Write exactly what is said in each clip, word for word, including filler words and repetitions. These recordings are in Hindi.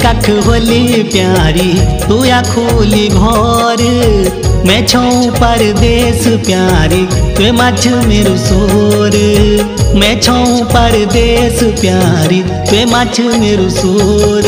कख होली प्यारी तू या खोली घोर मैं छऊ परदेस प्यारी तू मछ मेरू सोर मैं छऊ परदेस प्यारी तू मछ मेरू सोर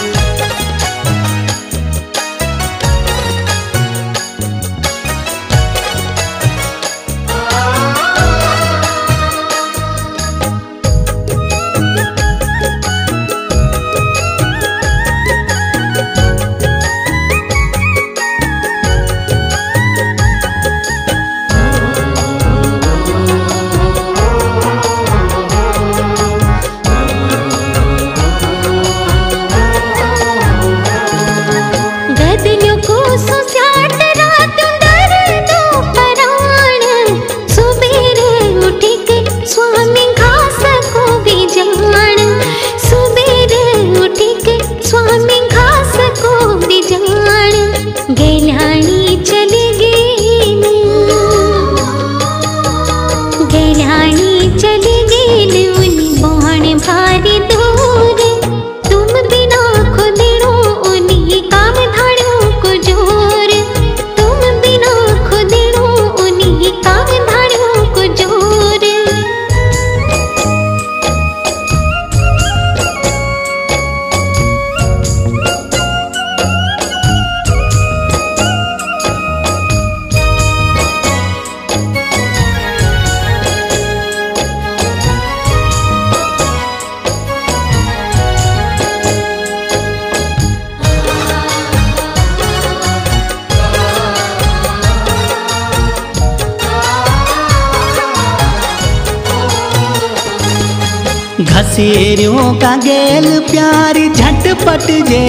घसेरियों का गेल प्यारी झटपट जे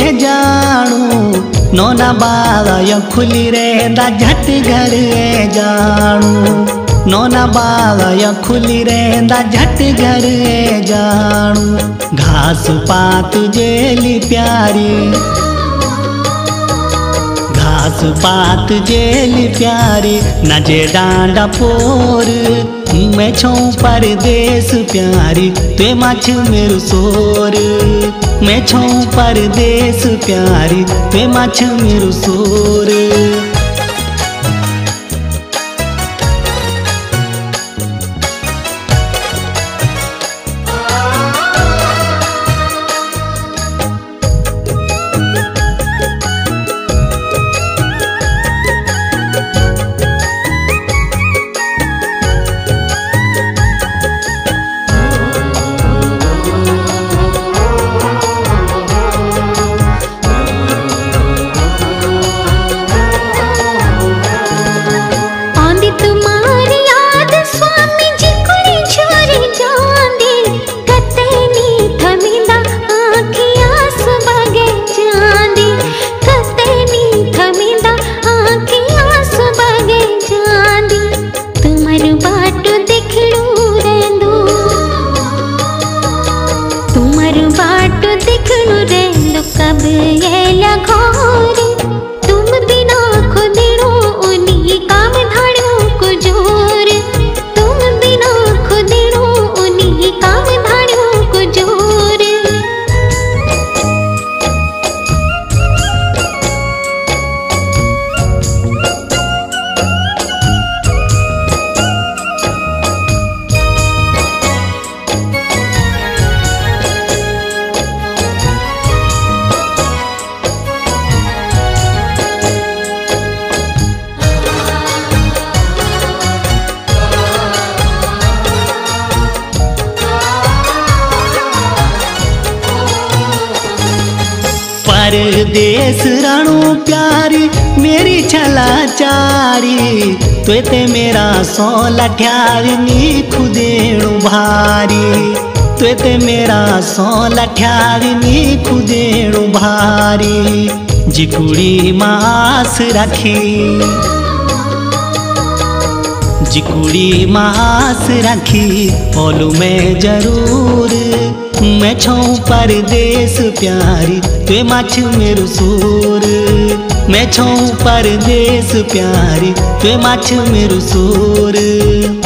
जाणू नोना बाला यो खुली रहंदा झट घर ए जाणू नोना बाला यो खुली रहंदा झट घर ए जाणू घास पात जेली प्यारी घास पात जेली प्यारी न जे डांडा पोर मैं छऊ परदेस प्यारी ते मछ मेरू सोर मैं छऊ परदेस प्यारी ते मछ मेरू सोर परदेस राणू प्यारी मेरी छला चारी तो ते मेरा सौ लठ्यारी नी खुदेणु भारी तो ते मेरा सौ लठ्यारी नी खुदेणु भारी जिकुड़ी मास रखी जिकुड़ी मास रखी बोलू मैं जरूर मैं छऊ परदेस प्यारी ते मछ मेरू सूर मैं छऊ परदेस प्यारी ते मछ मेरू सूर।